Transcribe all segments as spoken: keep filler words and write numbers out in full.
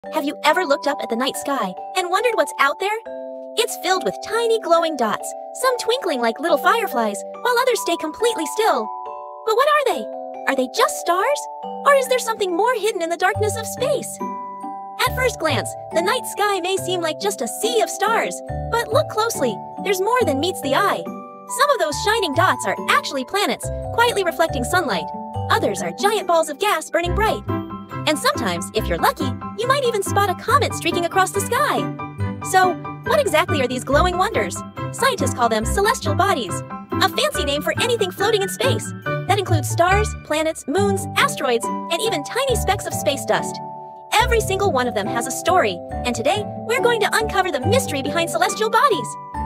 Have you ever looked up at the night sky and wondered what's out there? It's filled with tiny glowing dots, some twinkling like little fireflies, while others stay completely still. But what are they? Are they just stars? Or is there something more hidden in the darkness of space? At first glance, the night sky may seem like just a sea of stars, but look closely, there's more than meets the eye. Some of those shining dots are actually planets, quietly reflecting sunlight. Others are giant balls of gas burning bright. And sometimes, if you're lucky, you might even spot a comet streaking across the sky. So, what exactly are these glowing wonders? Scientists call them celestial bodies, a fancy name for anything floating in space. That includes stars, planets, moons, asteroids, and even tiny specks of space dust. Every single one of them has a story, and today, we're going to uncover the mystery behind celestial bodies.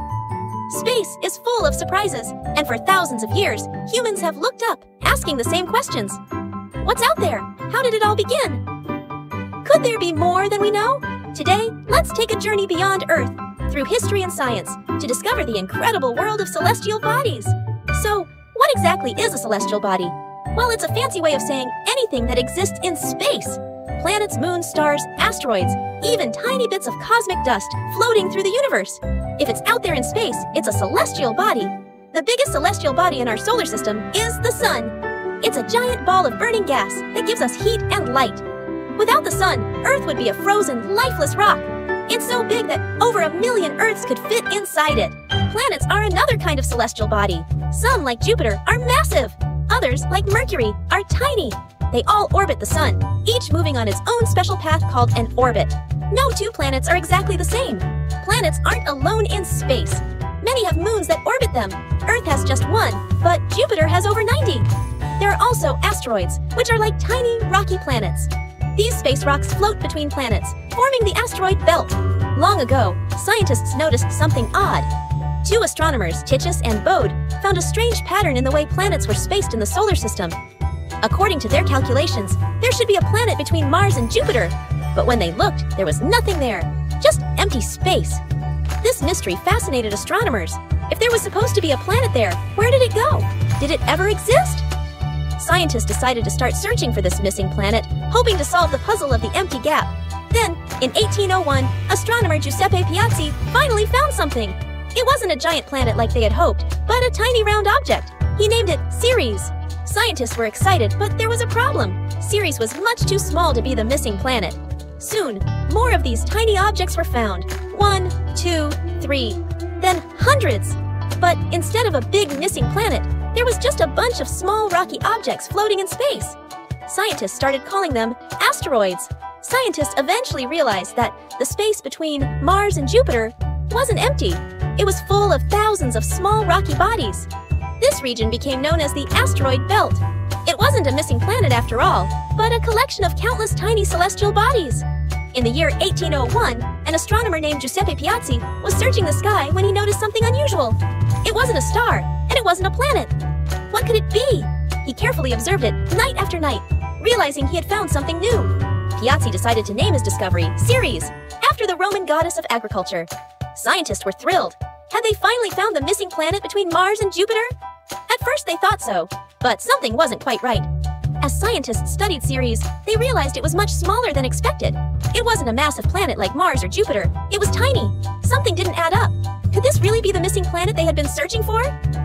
Space is full of surprises, and for thousands of years, humans have looked up, asking the same questions. What's out there? How did it all begin? Could there be more than we know? Today, let's take a journey beyond Earth, through history and science, to discover the incredible world of celestial bodies. So, what exactly is a celestial body? Well, it's a fancy way of saying anything that exists in space. Planets, moons, stars, asteroids, even tiny bits of cosmic dust floating through the universe. If it's out there in space, it's a celestial body. The biggest celestial body in our solar system is the Sun. It's a giant ball of burning gas that gives us heat and light. Without the Sun, Earth would be a frozen, lifeless rock. It's so big that over a million Earths could fit inside it. Planets are another kind of celestial body. Some, like Jupiter, are massive. Others, like Mercury, are tiny. They all orbit the Sun, each moving on its own special path called an orbit. No two planets are exactly the same. Planets aren't alone in space. Many have moons that orbit them. Earth has just one, but Jupiter has over ninety. There are also asteroids, which are like tiny, rocky planets. These space rocks float between planets, forming the asteroid belt. Long ago, scientists noticed something odd. Two astronomers, Titius and Bode, found a strange pattern in the way planets were spaced in the solar system. According to their calculations, there should be a planet between Mars and Jupiter. But when they looked, there was nothing there, just empty space. This mystery fascinated astronomers. If there was supposed to be a planet there, where did it go? Did it ever exist? Scientists decided to start searching for this missing planet, hoping to solve the puzzle of the empty gap. Then, in eighteen oh one, astronomer Giuseppe Piazzi finally found something. It wasn't a giant planet like they had hoped, but a tiny round object. He named it Ceres. Scientists were excited, but there was a problem. Ceres was much too small to be the missing planet. Soon, more of these tiny objects were found. One, two, three, then hundreds. But instead of a big missing planet, there was just a bunch of small rocky objects floating in space. Scientists started calling them asteroids. Scientists eventually realized that the space between Mars and Jupiter wasn't empty. It was full of thousands of small rocky bodies. This region became known as the asteroid belt. It wasn't a missing planet after all, but a collection of countless tiny celestial bodies. In the year eighteen oh one, an astronomer named Giuseppe Piazzi was searching the sky when he noticed something unusual. It wasn't a star, and it wasn't a planet. What could it be? He carefully observed it night after night, realizing he had found something new. Piazzi decided to name his discovery Ceres, after the Roman goddess of agriculture. Scientists were thrilled. Had they finally found the missing planet between Mars and Jupiter? At first they thought so, but something wasn't quite right. As scientists studied Ceres, they realized it was much smaller than expected. It wasn't a massive planet like Mars or Jupiter. It was tiny. Something didn't add up. Could this really be the missing planet they had been searching for?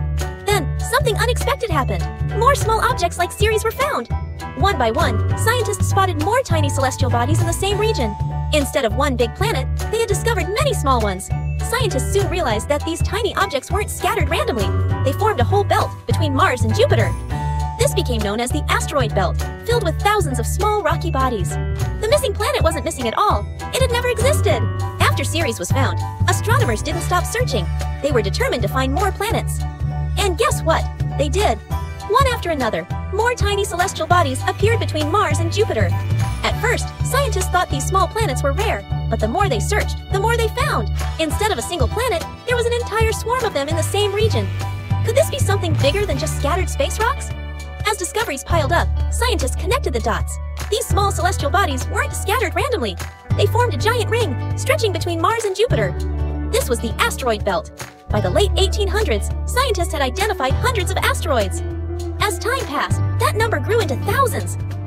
Then, something unexpected happened. More small objects like Ceres were found. One by one, scientists spotted more tiny celestial bodies in the same region. Instead of one big planet, they had discovered many small ones. Scientists soon realized that these tiny objects weren't scattered randomly. They formed a whole belt between Mars and Jupiter. This became known as the asteroid belt, filled with thousands of small rocky bodies. The missing planet wasn't missing at all. It had never existed. After Ceres was found, astronomers didn't stop searching. They were determined to find more planets. And guess what? They did. One after another, more tiny celestial bodies appeared between Mars and Jupiter. At first, scientists thought these small planets were rare, but the more they searched, the more they found. Instead of a single planet, there was an entire swarm of them in the same region. Could this be something bigger than just scattered space rocks? As discoveries piled up, scientists connected the dots. These small celestial bodies weren't scattered randomly. They formed a giant ring, stretching between Mars and Jupiter. This was the asteroid belt. By the late eighteen hundreds, scientists had identified hundreds of asteroids. As time passed, that number grew into thousands.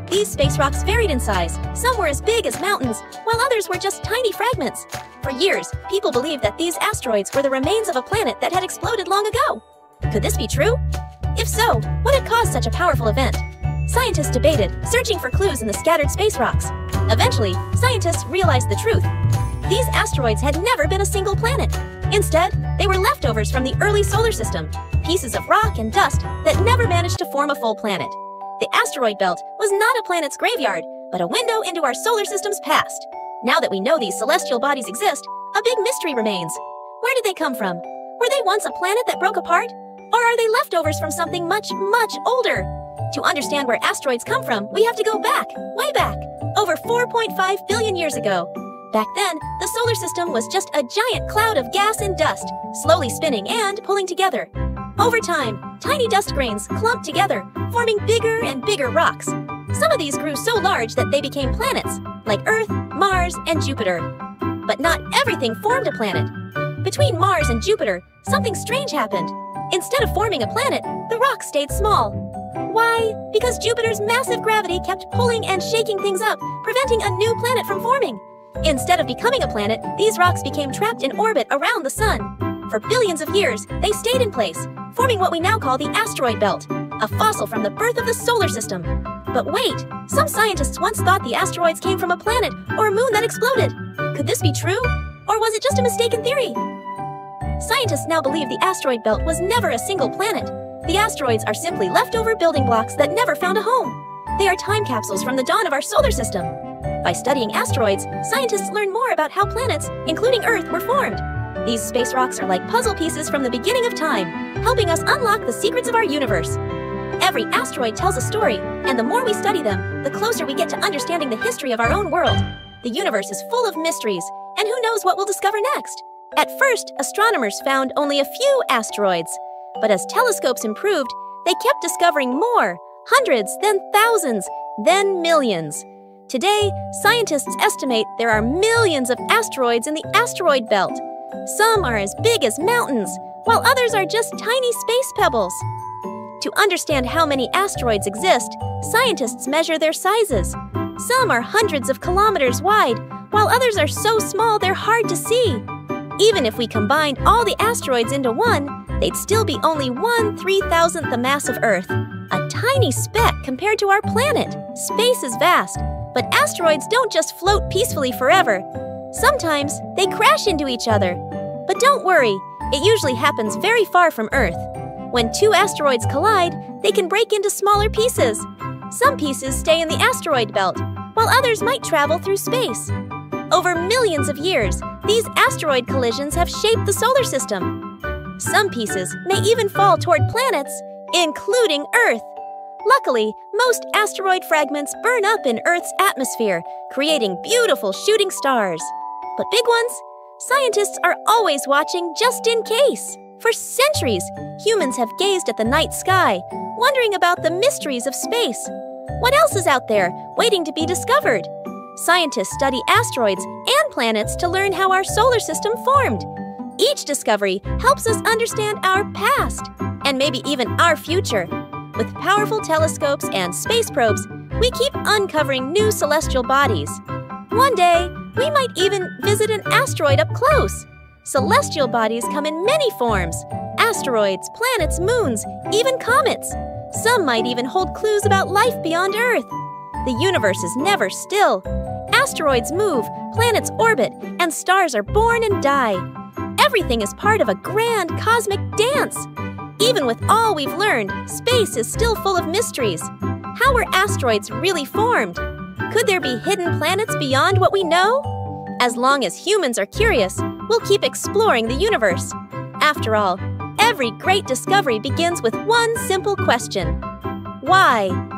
These space rocks varied in size. Some were as big as mountains, while others were just tiny fragments. For years, people believed that these asteroids were the remains of a planet that had exploded long ago. Could this be true? If so, what had caused such a powerful event? Scientists debated, searching for clues in the scattered space rocks. Eventually, scientists realized the truth. These asteroids had never been a single planet. Instead, they were leftovers from the early solar system, pieces of rock and dust that never managed to form a full planet. The asteroid belt was not a planet's graveyard, but a window into our solar system's past. Now that we know these celestial bodies exist, a big mystery remains. Where did they come from? Were they once a planet that broke apart? Or are they leftovers from something much, much older? To understand where asteroids come from, we have to go back, way back, over four point five billion years ago. Back then, the solar system was just a giant cloud of gas and dust, slowly spinning and pulling together. Over time, tiny dust grains clumped together, forming bigger and bigger rocks. Some of these grew so large that they became planets, like Earth, Mars, and Jupiter. But not everything formed a planet. Between Mars and Jupiter, something strange happened. Instead of forming a planet, the rocks stayed small. Why? Because Jupiter's massive gravity kept pulling and shaking things up, preventing a new planet from forming. Instead of becoming a planet, these rocks became trapped in orbit around the sun. For billions of years, they stayed in place, forming what we now call the asteroid belt, a fossil from the birth of the solar system. But wait, some scientists once thought the asteroids came from a planet or a moon that exploded. Could this be true? Or was it just a mistaken theory? Scientists now believe the asteroid belt was never a single planet. The asteroids are simply leftover building blocks that never found a home. They are time capsules from the dawn of our solar system. By studying asteroids, scientists learn more about how planets, including Earth, were formed. These space rocks are like puzzle pieces from the beginning of time, helping us unlock the secrets of our universe. Every asteroid tells a story, and the more we study them, the closer we get to understanding the history of our own world. The universe is full of mysteries, and who knows what we'll discover next? At first, astronomers found only a few asteroids. But as telescopes improved, they kept discovering more, hundreds, then thousands, then millions. Today, scientists estimate there are millions of asteroids in the asteroid belt. Some are as big as mountains, while others are just tiny space pebbles. To understand how many asteroids exist, scientists measure their sizes. Some are hundreds of kilometers wide, while others are so small they're hard to see. Even if we combined all the asteroids into one, they'd still be only one three-thousandth the mass of Earth. A tiny speck compared to our planet. Space is vast, but asteroids don't just float peacefully forever. Sometimes they crash into each other. But don't worry, it usually happens very far from Earth. When two asteroids collide, they can break into smaller pieces. Some pieces stay in the asteroid belt, while others might travel through space. Over millions of years, these asteroid collisions have shaped the solar system. Some pieces may even fall toward planets, including Earth. Luckily, most asteroid fragments burn up in Earth's atmosphere, creating beautiful shooting stars. But big ones? Scientists are always watching just in case. For centuries, humans have gazed at the night sky, wondering about the mysteries of space. What else is out there, waiting to be discovered? Scientists study asteroids and planets to learn how our solar system formed. Each discovery helps us understand our past, and maybe even our future. With powerful telescopes and space probes, we keep uncovering new celestial bodies. One day, we might even visit an asteroid up close. Celestial bodies come in many forms: asteroids, planets, moons, even comets. Some might even hold clues about life beyond Earth. The universe is never still. Asteroids move, planets orbit, and stars are born and die. Everything is part of a grand cosmic dance. Even with all we've learned, space is still full of mysteries. How were asteroids really formed? Could there be hidden planets beyond what we know? As long as humans are curious, we'll keep exploring the universe. After all, every great discovery begins with one simple question: why?